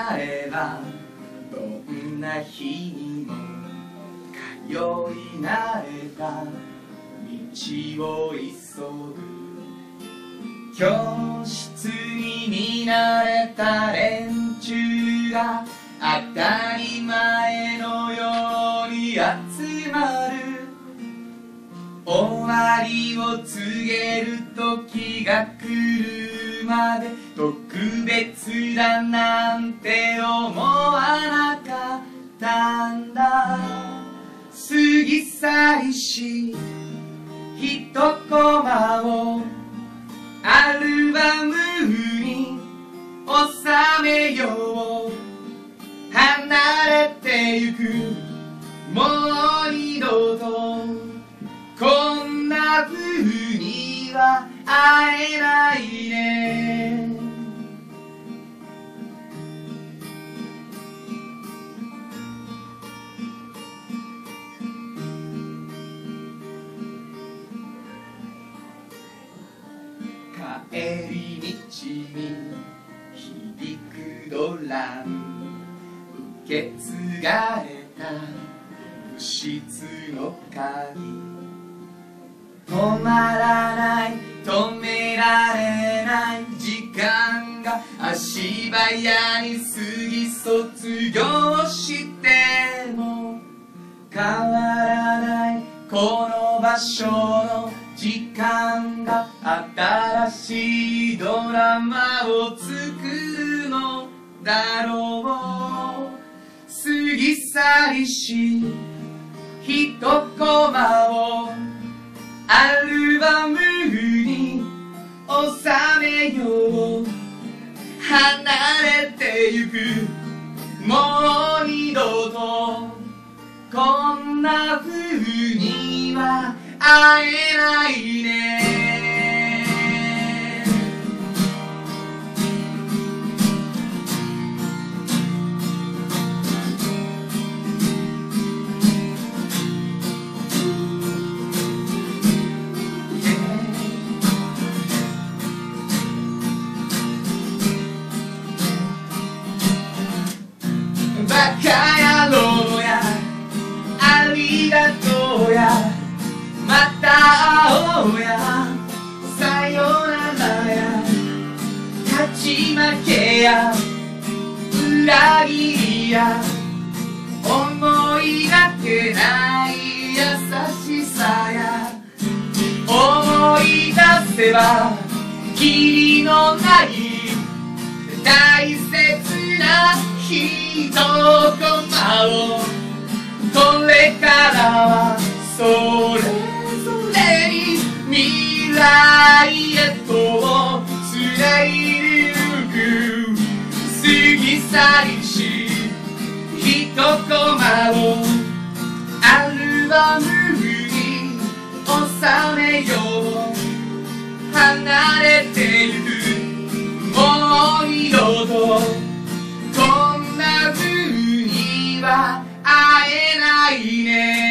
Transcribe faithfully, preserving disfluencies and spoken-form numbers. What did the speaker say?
なればどんな日にも通い慣れた道を急ぐ教室に見慣れた連中が当たり前のように集まる終わりを告げる時が来るまで特別だなんて思わなかったんだ過ぎ去りし一コマをアルバムに収めよう離れてゆくもう二度とこんな風には会えないね帰り道に響くドラム受け継がれた不質の鍵止まらない止められない時間が足早に過ぎ卒業しても変わらないこの場所の時間が新しいドラマを作るのだろう過ぎ去りし一コマをアルバムに収めよう離れてゆくもう二度とこんな風には会えないねバカ野郎やありがとうやまた会おうやさよならや勝ち負けや裏切りや思いがけない優しさや思い出せばキリのない大切な一コマをこれからはそれぞれに未来へとつないでゆく過ぎ去りし一コマをアルバムに収めよう離れてゆくもう二度とこんな風には会えないね